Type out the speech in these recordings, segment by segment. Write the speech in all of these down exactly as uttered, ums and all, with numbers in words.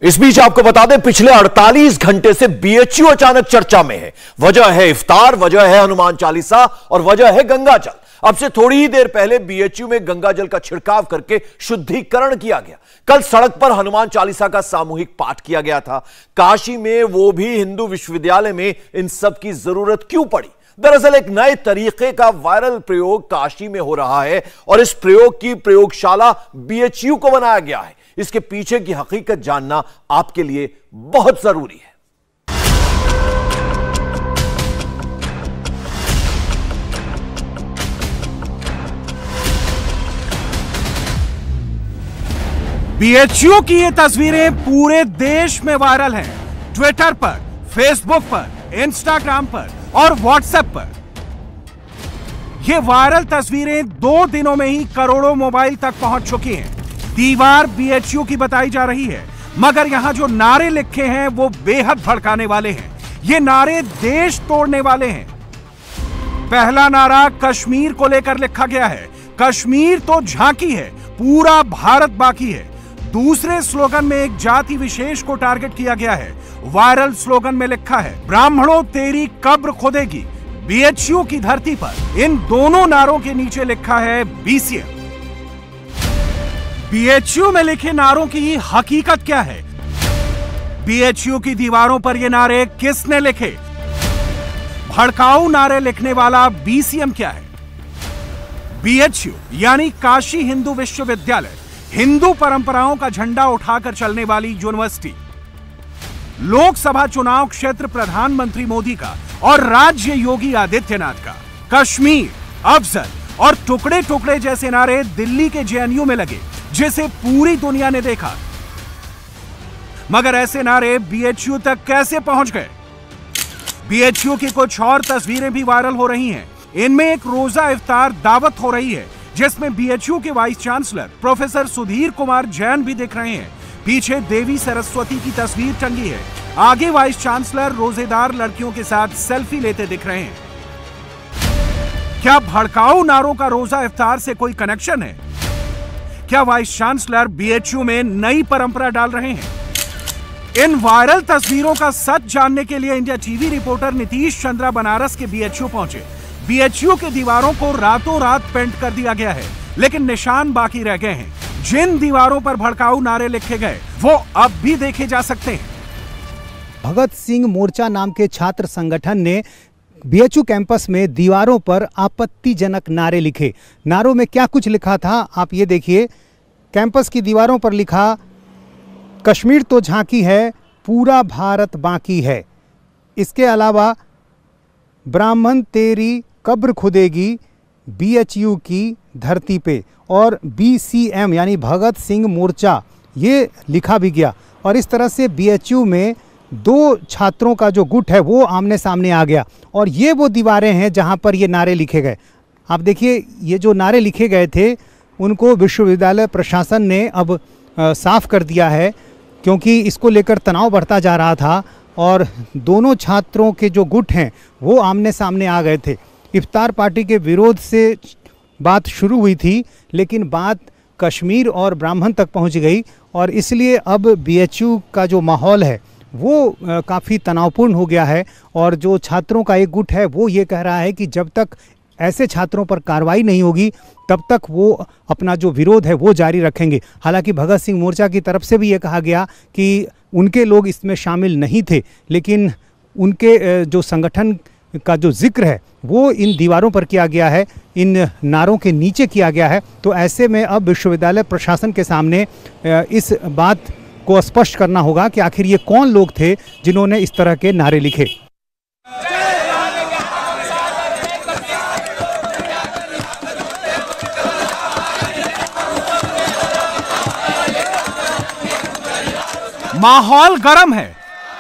इस बीच आपको बता दें, पिछले अड़तालीस घंटे से बीएचयू अचानक चर्चा में है। वजह है इफ्तार, वजह है हनुमान चालीसा और वजह है गंगा जल। अब से थोड़ी ही देर पहले बीएचयू में गंगा जल का छिड़काव करके शुद्धिकरण किया गया। कल सड़क पर हनुमान चालीसा का सामूहिक पाठ किया गया था। काशी में, वो भी हिंदू विश्वविद्यालय में, इन सब की जरूरत क्यों पड़ी? दरअसल एक नए तरीके का वायरल प्रयोग काशी में हो रहा है और इस प्रयोग की प्रयोगशाला बीएचयू को बनाया गया है। इसके पीछे की हकीकत जानना आपके लिए बहुत जरूरी है। बीएचयू की ये तस्वीरें पूरे देश में वायरल हैं। ट्विटर पर, फेसबुक पर, इंस्टाग्राम पर और व्हाट्सएप पर। ये वायरल तस्वीरें दो दिनों में ही करोड़ों मोबाइल तक पहुंच चुकी हैं। दीवार बीएचयू की बताई जा रही है, मगर यहां जो नारे लिखे हैं वो बेहद भड़काने वाले हैं। ये नारे देश तोड़ने वाले हैं। पहला नारा कश्मीर को लेकर लिखा गया है, कश्मीर तो झांकी है, पूरा भारत बाकी है। दूसरे स्लोगन में एक जाति विशेष को टारगेट किया गया है। वायरल स्लोगन में लिखा है, ब्राह्मणों तेरी कब्र खोदेगी, बीएचयू की धरती पर। इन दोनों नारों के नीचे लिखा है बीसीएम। बीएचयू में लिखे नारों की हकीकत क्या है? बीएचयू की दीवारों पर ये नारे किसने लिखे? भड़काऊ नारे लिखने वाला बीसीएम क्या है? बीएचयू यानी काशी हिंदू विश्वविद्यालय, हिंदू परंपराओं का झंडा उठाकर चलने वाली यूनिवर्सिटी। लोकसभा चुनाव क्षेत्र प्रधानमंत्री मोदी का और राज्य योगी आदित्यनाथ का। कश्मीर, अफजल और टुकड़े टुकड़े जैसे नारे दिल्ली के जेएनयू में लगे, जिसे पूरी दुनिया ने देखा। मगर ऐसे नारे बीएचयू तक कैसे पहुंच गए? बीएचयू की कुछ और तस्वीरें भी वायरल हो रही हैं। इनमें एक रोजा इफ्तार दावत हो रही है, जिसमें बीएचयू के vice chancellor professor Sudhir Kumar Jain भी दिख रहे हैं। पीछे देवी सरस्वती की तस्वीर टंगी है। आगे वाइस चांसलर रोजेदार लड़कियों के साथ सेल्फी लेते दिख रहे हैं। क्या भड़काऊ नारों का रोजा इफ्तार से कोई कनेक्शन है? क्या वाइस चांसलर बीएचयू में नई परंपरा डाल रहे हैं? इन वायरल तस्वीरों का सच जानने के लिए India TV reporter Nitish Chandra Banaras के बीएचयू पहुंचे। बीएचयू के दीवारों को रातों रात पेंट कर दिया गया है, लेकिन निशान बाकी रह गए हैं। जिन दीवारों पर भड़काऊ नारे लिखे गए वो अब भी देखे जा सकते हैं। भगत सिंह मोर्चा नाम के छात्र संगठन ने बीएचयू कैंपस में दीवारों पर आपत्तिजनक नारे लिखे। नारों में क्या कुछ लिखा था आप ये देखिए। कैंपस की दीवारों पर लिखा, कश्मीर तो झांकी है, पूरा भारत बाकी है। इसके अलावा ब्राह्मण तेरी कब्र खुदेगी, बीएचयू की धरती पे, और बीसीएम यानी भगत सिंह मोर्चा ये लिखा भी गया। और इस तरह से बीएचयू में दो छात्रों का जो गुट है वो आमने सामने आ गया। और ये वो दीवारें हैं जहां पर ये नारे लिखे गए। आप देखिए, ये जो नारे लिखे गए थे उनको विश्वविद्यालय प्रशासन ने अब आ, साफ कर दिया है, क्योंकि इसको लेकर तनाव बढ़ता जा रहा था और दोनों छात्रों के जो गुट हैं वो आमने सामने आ गए थे। इफ्तार पार्टी के विरोध से बात शुरू हुई थी, लेकिन बात कश्मीर और ब्राह्मण तक पहुंच गई और इसलिए अब बीएचयू का जो माहौल है वो काफ़ी तनावपूर्ण हो गया है। और जो छात्रों का एक गुट है वो ये कह रहा है कि जब तक ऐसे छात्रों पर कार्रवाई नहीं होगी तब तक वो अपना जो विरोध है वो जारी रखेंगे। हालांकि भगत सिंह मोर्चा की तरफ से भी ये कहा गया कि उनके लोग इसमें शामिल नहीं थे, लेकिन उनके जो संगठन का जो जिक्र है वो इन दीवारों पर किया गया है, इन नारों के नीचे किया गया है। तो ऐसे में अब विश्वविद्यालय प्रशासन के सामने इस बात को स्पष्ट करना होगा कि आखिर ये कौन लोग थे जिन्होंने इस तरह के नारे लिखे। माहौल गर्म है।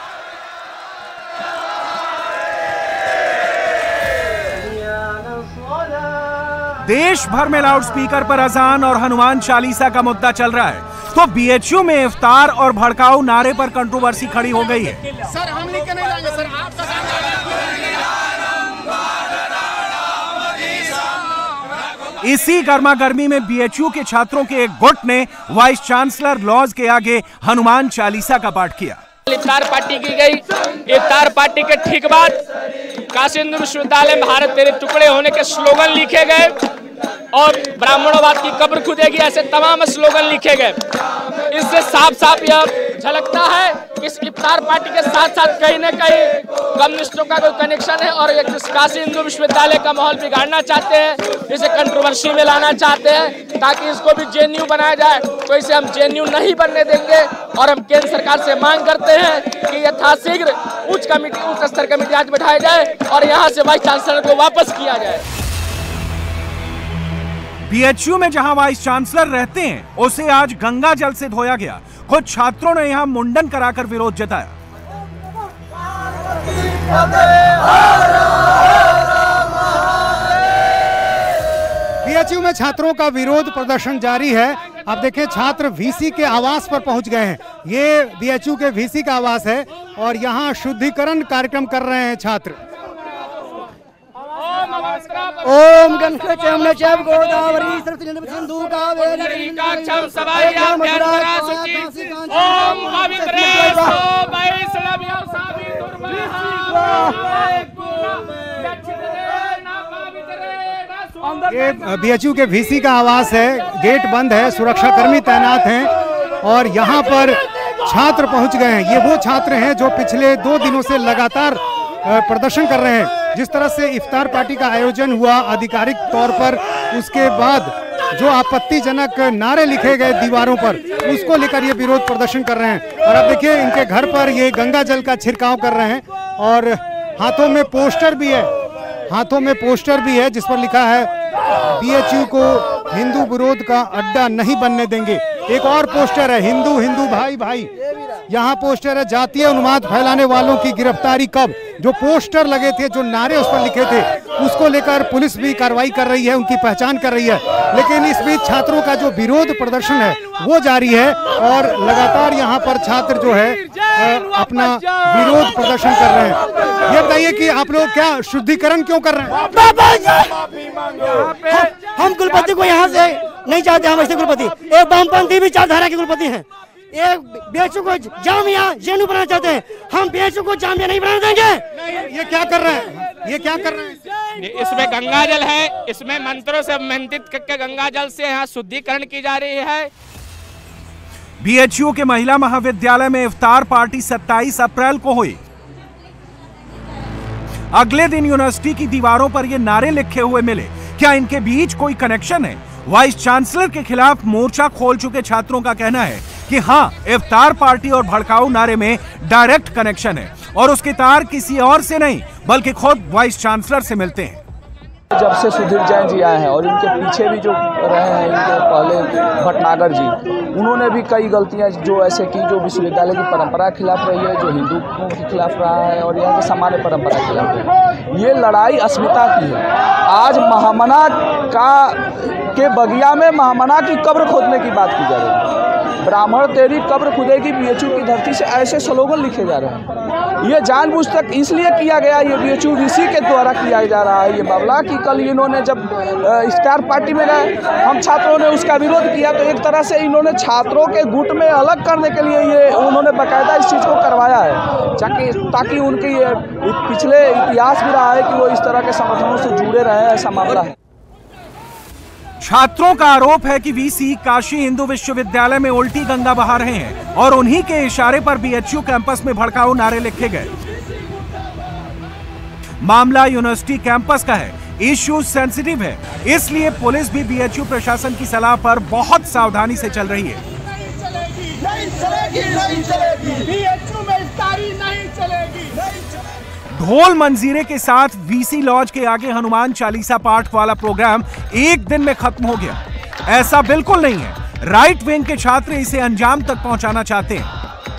देश भर में लाउडस्पीकर पर अजान और हनुमान चालीसा का मुद्दा चल रहा है, तो बीएचयू में इफ्तार और भड़काऊ नारे पर कंट्रोवर्सी खड़ी हो गई है। सर हम लिख के नहीं लाएंगे सर, आप इसी गर्मा गर्मी में बीएचयू के छात्रों के एक गुट ने वाइस चांसलर लॉज के आगे हनुमान चालीसा का पाठ किया। इफ्तार पार्टी की गई। इफ्तार पार्टी के ठीक बाद काशी हिंदू विश्वविद्यालय में भारत तेरे टुकड़े होने के स्लोगन लिखे गए और ब्राह्मणवाद की कब्र खुदेगी, ऐसे तमाम स्लोगन लिखे गए। इससे साफ साफ यह झलकता है कि इस इफ्तार पार्टी के साथ साथ कहीं न कहीं कम्युनिस्टों का कोई कनेक्शन है और एक काशी हिंदू विश्वविद्यालय का माहौल बिगाड़ना चाहते हैं, इसे कंट्रोवर्सी में लाना चाहते हैं ताकि इसको भी जेएनयू बनाया जाए। तो इसे हम जेएनयू नहीं बनने देंगे और हम केंद्र सरकार से मांग करते हैं कि यथाशीघ्र उच्च कमेटी उच्च स्तर कमेटी आज बैठाई जाए और यहाँ से वाइस चांसलर को वापस किया जाए। बीएचयू में जहां वाइस चांसलर रहते हैं उसे आज गंगा जल से धोया गया। कुछ छात्रों ने यहां मुंडन कराकर विरोध जताया। बीएचयू में छात्रों का विरोध प्रदर्शन जारी है। अब देखिए छात्र वीसी के आवास पर पहुंच गए हैं। ये बीएचयू के वीसी का आवास है और यहाँ शुद्धिकरण कार्यक्रम कर रहे हैं छात्र। ओम गणपति चम गोदावरी सरस्वती सिंधु कावेरी काक्षम सभायाम ध्यानरा सुचि ओम पवित्रेषु वैष्णव्यो सावि ये बीएचयू के वीसी का आवास है। गेट बंद है, सुरक्षा कर्मी तैनात हैं और यहाँ पर छात्र पहुँच गए हैं। ये वो छात्र हैं जो पिछले दो दिनों से लगातार प्रदर्शन कर रहे हैं। जिस तरह से इफ्तार पार्टी का आयोजन हुआ आधिकारिक तौर पर, उसके बाद जो आपत्तिजनक नारे लिखे गए दीवारों पर, उसको लेकर ये विरोध प्रदर्शन कर रहे हैं। और अब देखिए इनके घर पर ये गंगा जल का छिड़काव कर रहे हैं और हाथों में पोस्टर भी है हाथों में पोस्टर भी है जिस पर लिखा है बीएचयू को हिंदू विरोध का अड्डा नहीं बनने देंगे। एक और पोस्टर है हिंदू हिंदू भाई भाई। यहाँ पोस्टर है जातीय उन्माद फैलाने वालों की गिरफ्तारी कब। जो पोस्टर लगे थे, जो नारे उस पर लिखे थे, उसको लेकर पुलिस भी कार्रवाई कर रही है, उनकी पहचान कर रही है। लेकिन इस बीच छात्रों का जो विरोध प्रदर्शन है वो जारी है और लगातार यहाँ पर छात्र जो है अपना विरोध प्रदर्शन कर रहे हैं। ये बताइए कि आप लोग क्या शुद्धिकरण क्यों कर रहे हैं? हम कुलपति को यहाँ से नहीं चाहते। हम ऐसे कुलपति एक वामपंथी विचारधारा के कुलपति हैं। एक बीएचयू को जामिया जेएनयू बनाना चाहते हैं। हम बीएचयू को जामिया नहीं बनाने देंगे। ये क्या कर रहे हैं ये क्या कर रहे हैं इसमें गंगा जल है, इसमें मंत्रों से मंत्रित करके गंगा जल से यहाँ शुद्धिकरण की जा रही है। बीएचयू के महिला महाविद्यालय में इफ्तार पार्टी सत्ताईस अप्रैल को हुई। अगले दिन यूनिवर्सिटी की दीवारों पर ये नारे लिखे हुए मिले। क्या इनके बीच कोई कनेक्शन है? वाइस चांसलर के खिलाफ मोर्चा खोल चुके छात्रों का कहना है कि हां, इफ्तार पार्टी और भड़काऊ नारे में डायरेक्ट कनेक्शन है और उसके तार किसी और से नहीं बल्कि खुद वाइस चांसलर से मिलते हैं। जब से सुधीर जैन जी आए हैं और इनके पीछे भी जो रहे हैं, इनके पहले भटनागर जी, उन्होंने भी कई गलतियां जो ऐसे की जो विश्वविद्यालय की परंपरा के खिलाफ रही है, जो हिंदुओं के खिलाफ रहा है और यहाँ के सामान्य परंपरा के खिलाफ रही है। ये लड़ाई अस्मिता की है। आज महामना का के बगिया में महामना की कब्र खोदने की बात की जा रही है। ब्राह्मण तेरी कब्र खुदेगी बीएचयू की धरती से, ऐसे स्लोगन लिखे जा रहे हैं। ये जानबूझकर इसलिए किया गया, ये बीएचयू वीसी के द्वारा किया जा रहा है ये बावला कि कल इन्होंने जब इफ्तार पार्टी में गए, हम छात्रों ने उसका विरोध किया तो एक तरह से इन्होंने छात्रों के गुट में अलग करने के लिए ये उन्होंने बाकायदा इस चीज़ को करवाया है ताकि ताकि उनकी ये पिछले इतिहास भी रहा है कि वो इस तरह के संगठनों से जुड़े रहे, ऐसा मामला है। छात्रों का आरोप है कि वीसी काशी हिंदू विश्वविद्यालय में उल्टी गंगा बहा रहे हैं और उन्हीं के इशारे पर बीएचयू कैंपस में भड़काऊ नारे लिखे गए। मामला यूनिवर्सिटी कैंपस का है, इश्यू सेंसिटिव है, इसलिए पुलिस भी बीएचयू प्रशासन की सलाह पर बहुत सावधानी से चल रही है। नहीं चलेगी, नहीं चलेगी, बीएचयू में इफ्तारी नहीं चलेगी। ढोल मंजीरे के साथ वीसी लॉज के आगे हनुमान चालीसा पाठ वाला प्रोग्राम एक दिन में खत्म हो गया। ऐसा बिल्कुल नहीं है। राइट विंग के छात्र इसे अंजाम तक पहुंचाना चाहते हैं।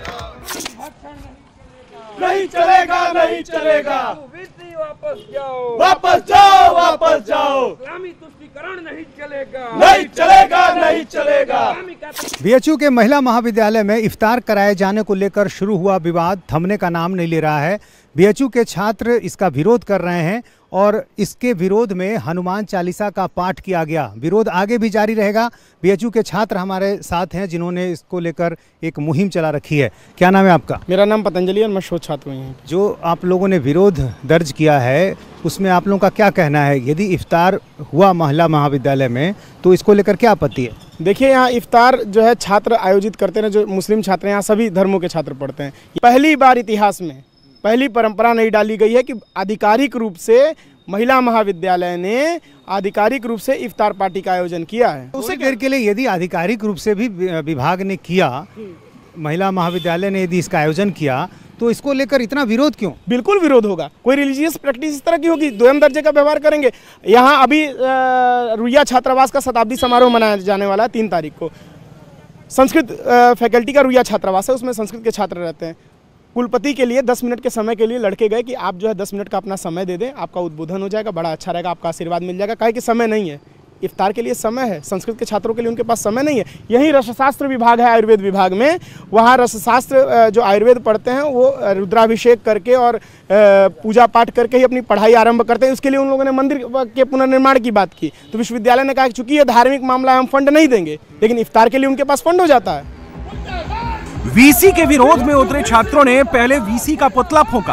नहीं चलेगा, नहीं चलेगा, वापस जाओ, वापस जाओ, वापस जाओ, इस्लामी तुष्टीकरण नहीं चलेगा, नहीं चलेगा, नहीं चलेगा। बीएचयू के महिला महाविद्यालय में इफ्तार कराए जाने को लेकर शुरू हुआ विवाद थमने का नाम नहीं ले रहा है। बीएचयू के छात्र इसका विरोध कर रहे हैं और इसके विरोध में हनुमान चालीसा का पाठ किया गया। विरोध आगे भी जारी रहेगा। बीएचयू के छात्र हमारे साथ हैं जिन्होंने इसको लेकर एक मुहिम चला रखी है। क्या नाम है आपका? मेरा नाम पतंजलि और मैं शोध छात्र हूँ। जो आप लोगों ने विरोध दर्ज किया है उसमें आप लोगों का क्या कहना है? यदि इफ्तार हुआ महिला महाविद्यालय में तो इसको लेकर क्या आपत्ति है? देखिए, यहाँ इफ्तार जो है छात्र आयोजित करते हैं, जो मुस्लिम छात्र हैं, यहाँ सभी धर्मों के छात्र पढ़ते हैं। पहली बार इतिहास में पहली परंपरा नहीं डाली गई है कि आधिकारिक रूप से महिला महाविद्यालय ने आधिकारिक रूप से इफ्तार पार्टी का आयोजन किया है। उसे देर के लिए यदि आधिकारिक रूप से भी विभाग ने किया, महिला महाविद्यालय ने यदि इसका आयोजन किया, तो इसको लेकर इतना विरोध क्यों? बिल्कुल विरोध होगा। कोई रिलीजियस प्रैक्टिस इस तरह की होगी, दोयम दर्जे का व्यवहार करेंगे। यहाँ अभी रुइया छात्रावास का शताब्दी समारोह मनाया जाने वाला है तीन तारीख को। संस्कृत फैकल्टी का रुइया छात्रावास है, उसमें संस्कृत के छात्र रहते हैं। कुलपति के लिए दस मिनट के समय के लिए लड़के गए कि आप जो है दस मिनट का अपना समय दे दें, आपका उद्बोधन हो जाएगा, बड़ा अच्छा रहेगा, आपका आशीर्वाद मिल जाएगा। काहे कि समय नहीं है, इफ्तार के लिए समय है, संस्कृत के छात्रों के लिए उनके पास समय नहीं है। यही रसशास्त्र विभाग है आयुर्वेद विभाग में, वहाँ रसशास्त्र जो आयुर्वेद पढ़ते हैं वो रुद्राभिषेक करके और पूजा पाठ करके ही अपनी पढ़ाई आरंभ करते हैं। उसके लिए उन लोगों ने मंदिर के पुनर्निर्माण की बात की, तो विश्वविद्यालय ने कहा कि चूंकि ये धार्मिक मामला है हम फंड नहीं देंगे, लेकिन इफ्तार के लिए उनके पास फंड हो जाता है। वीसी के विरोध में उतरे छात्रों ने पहले वीसी का पुतला फूंका,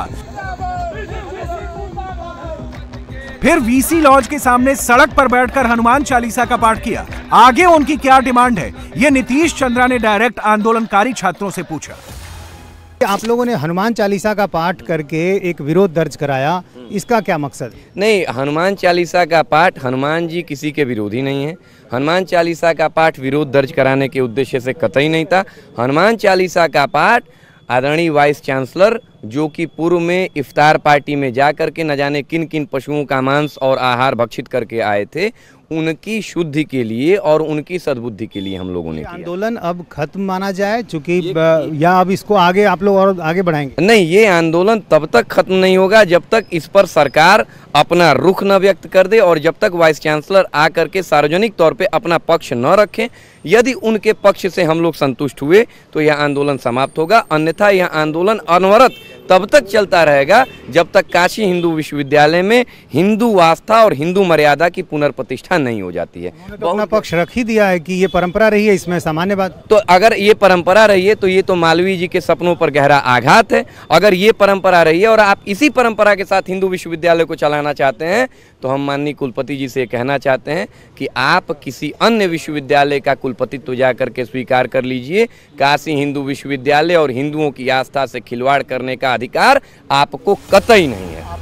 फिर वीसी लॉज के सामने सड़क पर बैठकर हनुमान चालीसा का पाठ किया। आगे उनकी क्या डिमांड है, ये नीतीश चंद्रा ने डायरेक्ट आंदोलनकारी छात्रों से पूछा। आप लोगों ने हनुमान चालीसा का पाठ करके एक विरोध दर्ज कराया, इसका क्या मकसद? नहीं, हनुमान चालीसा का पाठ, हनुमान जी किसी के विरोधी नहीं है। हनुमान चालीसा का पाठ विरोध दर्ज कराने के उद्देश्य से कतई नहीं था। हनुमान चालीसा का पाठ आदरणीय वाइस चांसलर, जो कि पूर्व में इफ्तार पार्टी में जा करके न जाने किन किन पशुओं का मांस और आहार भक्षित करके आए थे, उनकी शुद्धि के लिए और उनकी सद्बुद्धि के लिए हम लोगों ने किया। आंदोलन अब खत्म माना जाए चूंकि या अब इसको आगे आप लोग और आगे बढ़ाएंगे? नहीं, ये आंदोलन तब तक खत्म नहीं होगा जब तक इस पर सरकार अपना रुख न व्यक्त कर दे और जब तक वाइस चांसलर आकर के सार्वजनिक तौर पे अपना पक्ष न रखें। यदि उनके पक्ष से हम लोग संतुष्ट हुए तो यह आंदोलन समाप्त होगा, अन्यथा यह आंदोलन अनवरत तब तक चलता रहेगा जब तक काशी हिंदू विश्वविद्यालय में हिंदू आस्था और हिंदू मर्यादा की पुनर्प्रतिष्ठा नहीं हो जाती है। तो अपना पक्ष रख ही दिया है कि ये परंपरा रही है, इसमें सामान्य बात। तो अगर ये परंपरा रही है तो ये तो मालवीय जी के सपनों पर गहरा आघात है। अगर ये परंपरा रही है और आप इसी परंपरा के साथ हिंदू विश्वविद्यालय को चलाना चाहते हैं तो हम माननीय कुलपति जी से कहना चाहते हैं कि आप किसी अन्य विश्वविद्यालय का कुलपतित्व तो जाकर के स्वीकार कर लीजिए। काशी हिंदू विश्वविद्यालय और हिंदुओं की आस्था से खिलवाड़ करने का अधिकार आपको कतई नहीं है।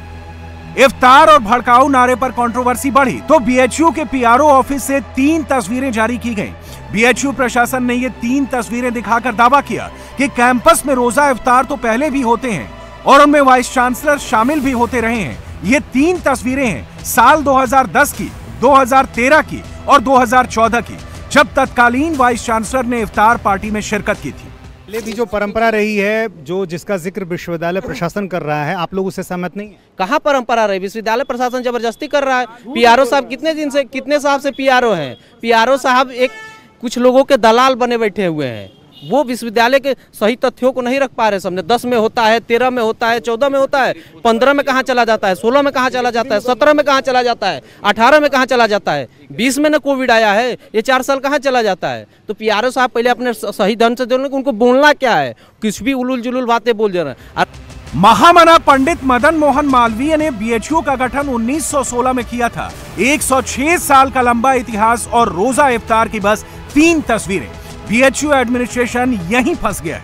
इफ्तार और भड़काऊ नारे पर कंट्रोवर्सी बढ़ी तो बीएचयू के पीआरओ ऑफिस से तीन तस्वीरें जारी की गईं। बीएचयू प्रशासन ने ये तीन तस्वीरें दिखाकर दावा किया कि कैंपस में रोजा इफ्तार तो पहले भी होते हैं और उनमें वाइस चांसलर शामिल भी होते रहे हैं। ये तीन तस्वीरें हैं साल दो हज़ार दस की, दो हज़ार तेरह की और दो हज़ार चौदह की, जब तत्कालीन वाइस चांसलर ने इफ्तार पार्टी में शिरकत की थी। पहले भी जो परंपरा रही है, जो जिसका जिक्र विश्वविद्यालय प्रशासन कर रहा है, आप लोग उससे सहमत नहीं है? कहाँ परंपरा रही? विश्वविद्यालय प्रशासन जबरदस्ती कर रहा है। पीआरओ साहब कितने दिन से, कितने साल से पीआरओ हैं? पीआरओ साहब एक कुछ लोगों के दलाल बने बैठे हुए हैं। वो विश्वविद्यालय के सही तथ्यों को नहीं रख पा रहे सामने। दस में होता है, तेरह में होता है, चौदह में होता है, पंद्रह में कहाँ चला जाता है, सोलह में कहाँ चला जाता है, सत्रह में कहाँ चला जाता है, अठारह में कहाँ चला जाता है, बीस में न कोविड आया है, ये चार साल कहाँ चला जाता है। तो पीआरओ साहब पहले अपने सही ढंग से देखो, उनको बोलना क्या है, कुछ भी उलूल जुलूल बातें बोल दे रहे हैं। महामना पंडित मदन मोहन मालवीय ने बीएचयू का गठन उन्नीस सौ सोलह में किया था। एक सौ छह साल का लंबा इतिहास और रोजा इफ्तार की बस तीन तस्वीरें। बीएचयू एडमिनिस्ट्रेशन यहीं फंस गया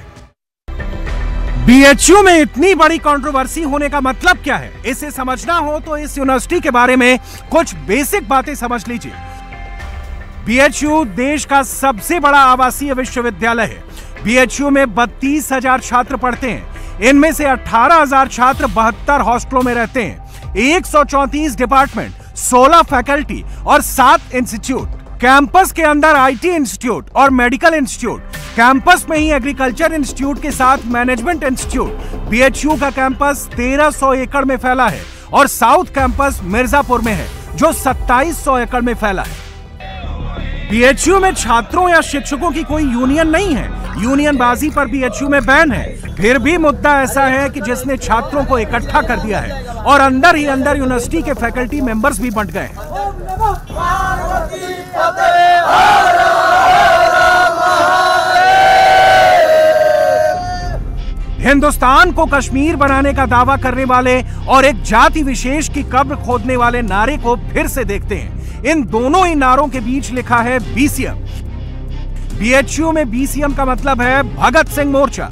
है। बीएचयू में इतनी बड़ी कंट्रोवर्सी होने का मतलब क्या है, इसे समझना हो तो इस यूनिवर्सिटी के बारे में कुछ बेसिक बातें समझ लीजिए। बीएचयू देश का सबसे बड़ा आवासीय विश्वविद्यालय है। बीएचयू में बत्तीस हजार छात्र पढ़ते हैं। इनमें से अठारह हजार छात्र बहत्तर हॉस्टलों में रहते हैं। एक सौ चौंतीस डिपार्टमेंट, सोलह फैकल्टी और सात इंस्टीट्यूट। कैंपस के अंदर आईटी इंस्टीट्यूट और मेडिकल इंस्टीट्यूट, कैंपस में ही एग्रीकल्चर इंस्टीट्यूट के साथ मैनेजमेंट इंस्टीट्यूट। बीएचयू का कैंपस तेरह सौ एकड़ में फैला है और साउथ कैंपस मिर्जापुर में है जो सत्ताईस सौ एकड़ में फैला है। बीएचयू में छात्रों या शिक्षकों की कोई यूनियन नहीं है। यूनियन बाजी पर बीएचयू में बैन है, फिर भी मुद्दा ऐसा है कि जिसने छात्रों को इकट्ठा कर दिया है और अंदर ही अंदर यूनिवर्सिटी के फैकल्टी मेंबर्स भी बंट गए हैं। हिंदुस्तान को कश्मीर बनाने का दावा करने वाले और एक जाति विशेष की कब्र खोदने वाले नारे को फिर से देखते हैं। इन दोनों ही नारों के बीच लिखा है बीसीएम। बीएचयू में बीसीएम का मतलब है भगत सिंह मोर्चा।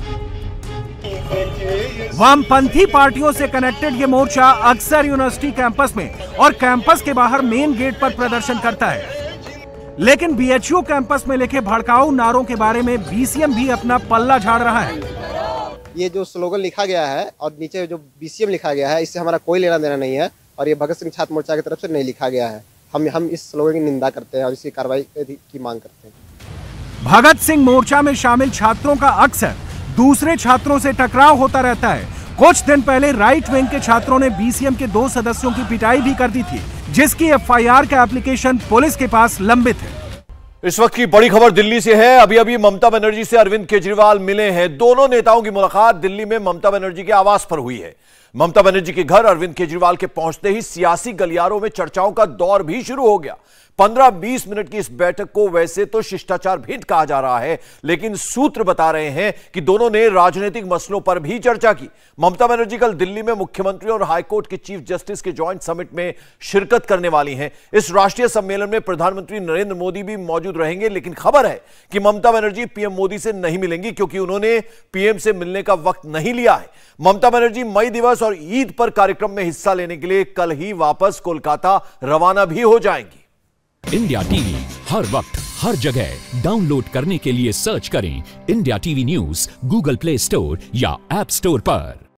वामपंथी पार्टियों से कनेक्टेड ये मोर्चा अक्सर यूनिवर्सिटी कैंपस में और कैंपस के बाहर मेन गेट पर प्रदर्शन करता है, लेकिन बीएचयू कैंपस में लिखे भड़काऊ नारों के बारे में बीसीएम भी अपना पल्ला झाड़ रहा है। ये जो स्लोगन लिखा गया है और नीचे जो बीसीएम लिखा गया है, इससे हमारा कोई लेना देना नहीं है और ये भगत सिंह छात्र मोर्चा की तरफ से नहीं लिखा गया है। हम हम इस स्लोगन की निंदा करते हैं और इसकी कार्रवाई की मांग करते हैं। भगत सिंह मोर्चा में शामिल छात्रों का अक्सर दूसरे छात्रों से टकराव होता रहता है। कुछ दिन पहले राइट विंग के छात्रों ने बीसीएम के दो सदस्यों की पिटाई भी कर दी थी, जिसकी एफआईआर का एप्लीकेशन पुलिस के पास लंबित है। इस वक्त की बड़ी खबर दिल्ली से है। अभी अभी ममता बनर्जी से अरविंद केजरीवाल मिले हैं। दोनों नेताओं की मुलाकात दिल्ली में ममता बनर्जी के आवास पर हुई है। ममता बनर्जी के घर अरविंद केजरीवाल के पहुंचते ही सियासी गलियारों में चर्चाओं का दौर भी शुरू हो गया। पंद्रह बीस मिनट की इस बैठक को वैसे तो शिष्टाचार भेंट कहा जा रहा है, लेकिन सूत्र बता रहे हैं कि दोनों ने राजनीतिक मसलों पर भी चर्चा की। ममता बनर्जी कल दिल्ली में मुख्यमंत्री और हाईकोर्ट के चीफ जस्टिस के जॉइंट समिट में शिरकत करने वाली हैं। इस राष्ट्रीय सम्मेलन में प्रधानमंत्री नरेंद्र मोदी भी मौजूद रहेंगे, लेकिन खबर है कि ममता बनर्जी पीएम मोदी से नहीं मिलेंगी, क्योंकि उन्होंने पीएम से मिलने का वक्त नहीं लिया है। ममता बनर्जी मई दिवस और ईद पर कार्यक्रम में हिस्सा लेने के लिए कल ही वापस कोलकाता रवाना भी हो जाएंगी। इंडिया टीवी हर वक्त हर जगह डाउनलोड करने के लिए सर्च करें India TV news Google Play Store या ऐप स्टोर पर।